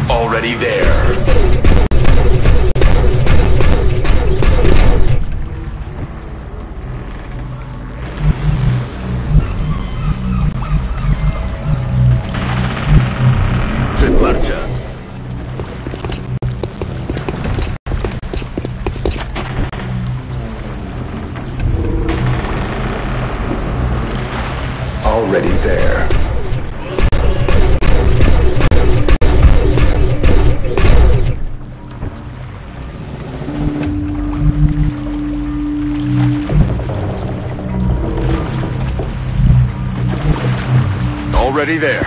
Already there. En marcha. Already there. Already there.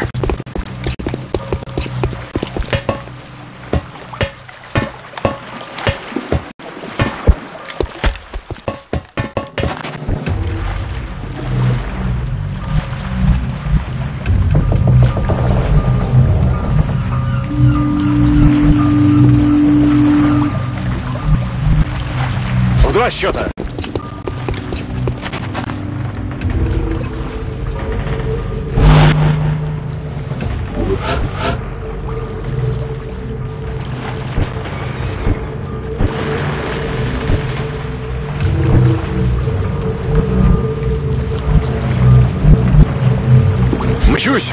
В два счета. Мчусь!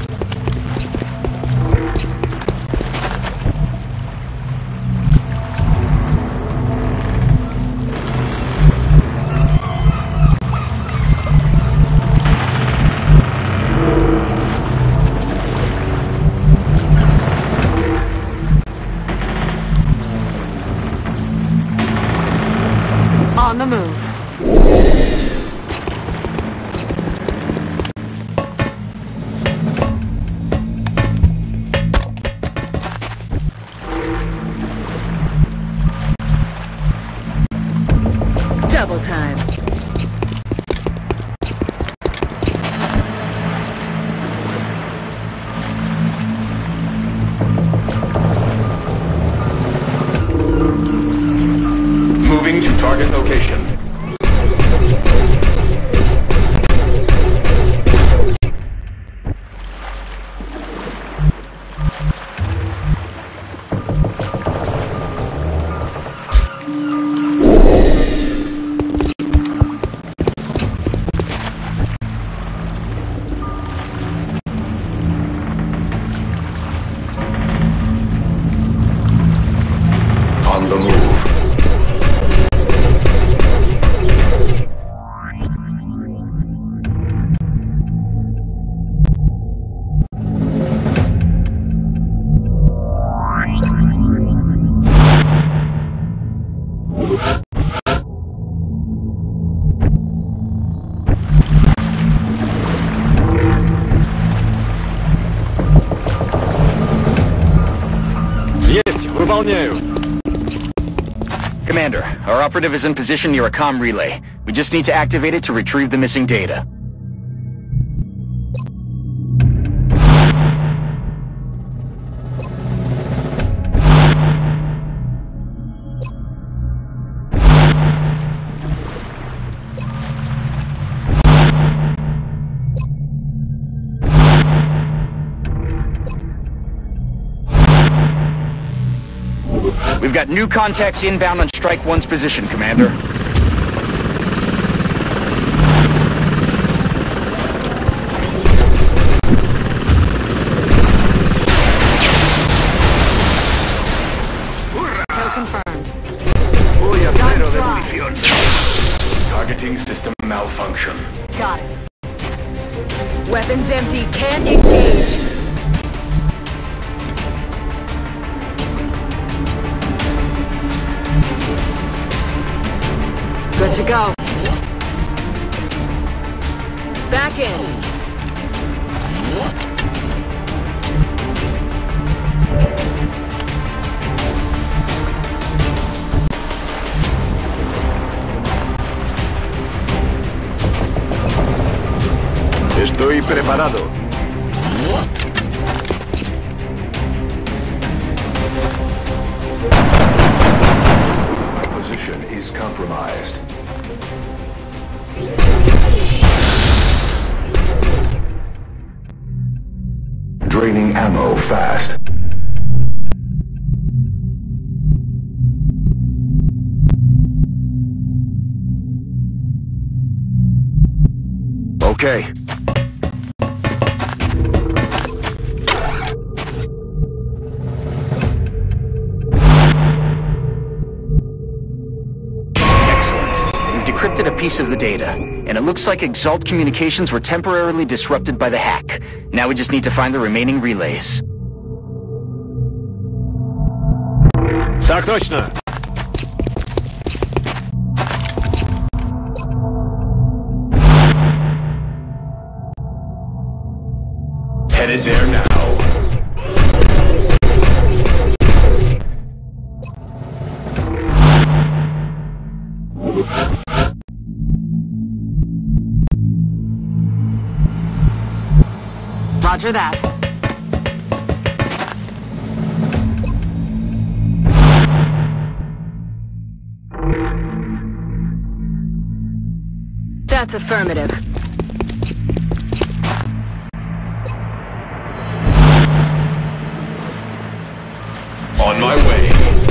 On the move. Double time. Moving to target location. On the move. Есть, выполняю. Commander, our operative is in position near a comm relay. We just need to activate it to retrieve the missing data. We've got new contacts inbound on Strike 1's position, Commander. Kill confirmed. Targeting system malfunction. Got it. Weapons empty. Can't engage. Good to go. Back in. Estoy preparado. My position is compromised. Draining ammo fast. Okay. Decrypted a piece of the data, and it looks like Exalt communications were temporarily disrupted by the hack. Now we just need to find the remaining relays. Так точно. Headed there now. Roger that. That's affirmative. On my way.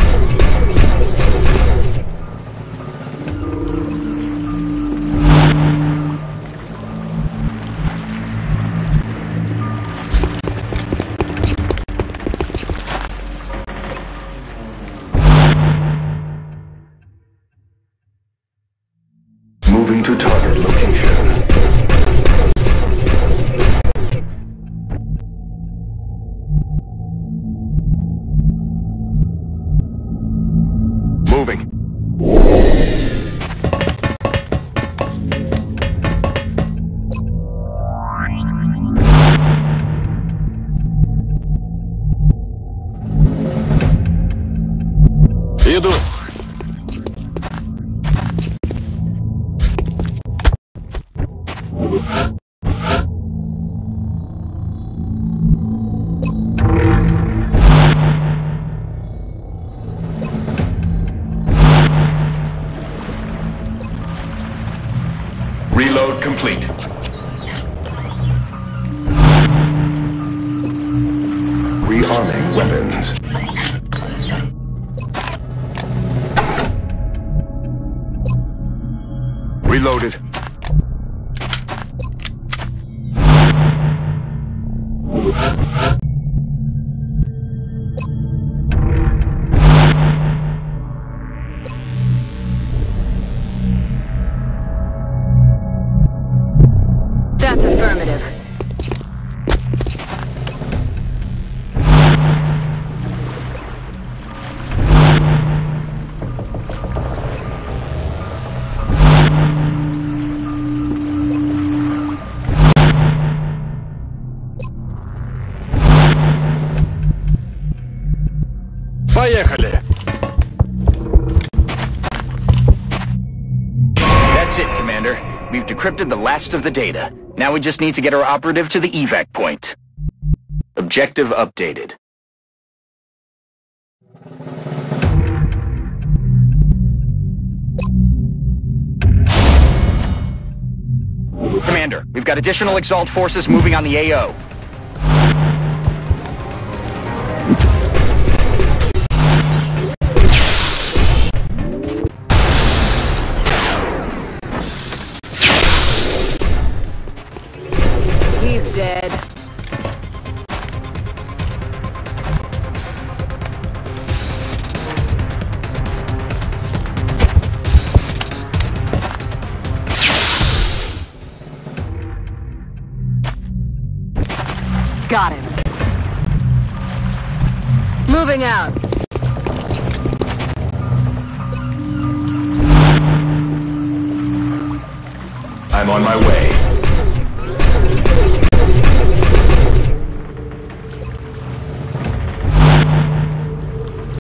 Moving to target location. Moving. Иду. Reload complete. Rearming weapons. Reloaded. That's affirmative. Поехали. That's it, Commander. We've decrypted the last of the data. Now we just need to get our operative to the evac point. Objective updated. Commander, we've got additional Exalt forces moving on the AO. He's dead. Got him. Moving out. I'm on my way.